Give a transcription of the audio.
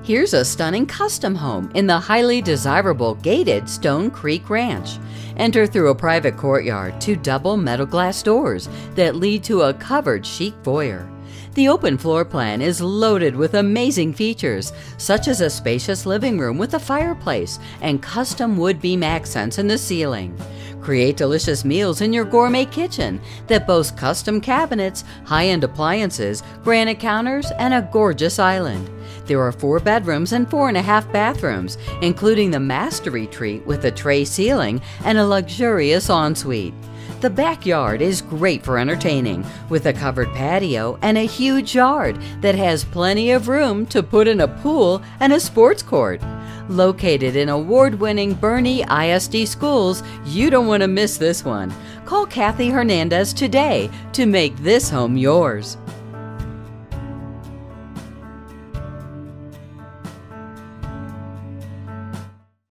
Here's a stunning custom home in the highly desirable gated Stone Creek Ranch. Enter through a private courtyard to double metal glass doors that lead to a covered chic foyer. The open floor plan is loaded with amazing features, such as a spacious living room with a fireplace and custom wood beam accents in the ceiling. Create delicious meals in your gourmet kitchen that boasts custom cabinets, high-end appliances, granite counters, and a gorgeous island. There are 4 bedrooms and 4.5 bathrooms, including the master retreat with a tray ceiling and a luxurious ensuite. The backyard is great for entertaining, with a covered patio and a huge yard that has plenty of room to put in a pool and a sports court. Located in award-winning Boerne ISD schools, you don't want to miss this one. Call Cathy Hernandez today to make this home yours.